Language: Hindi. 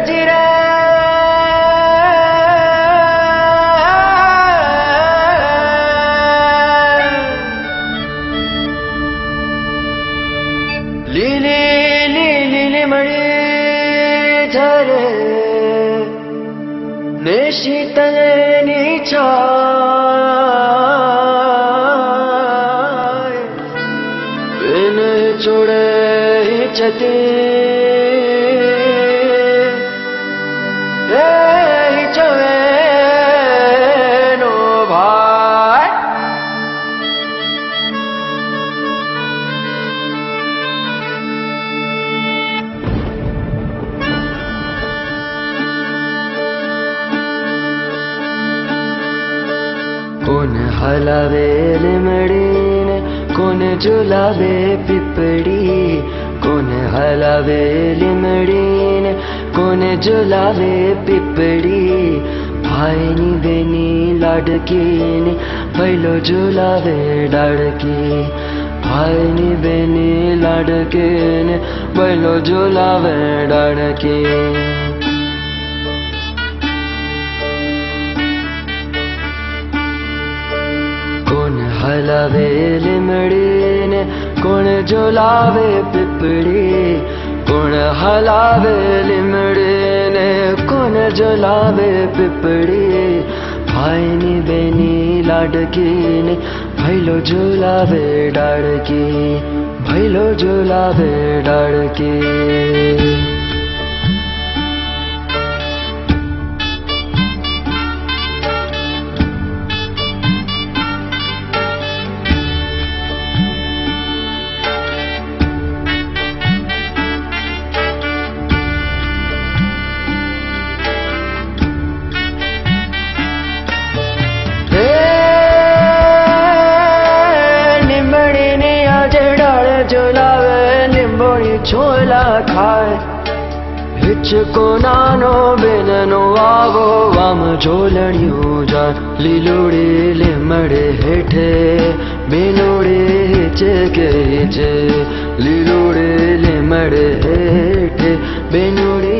जिरे लीली लीली मणि झरे नेशीतले नीचाय बिन चुड़े चते नो भाई कौन हलावे लिमड़ीने कौन झुलावे पिपड़ी कौन हलावे लिमड़ीने कौन झुलावे पिपड़ी भाई नी बेनी लाडकी ने भैलो झुलावे डाड़की भाई नी बेनी लाडकी ने भैलो झुलावे डाड़की कौन हलावे लिमड़ीने कौन झुलावे पिपड़ी कौन हलावे लिमड़ीने कौन झुलावे पिपड़ी भाई नी बेनी लाडकी ने भैलो झुलावे डाड़की भैलो झुलावे डाड़की छोला खाए हिचको नानो बेननो आवो वाम झोलणियों जान लीलोड़े लिमड़े हेठे बेनोड़े हिचके हिचे लीलोड़े लिमड़े हेठे बेनोड़े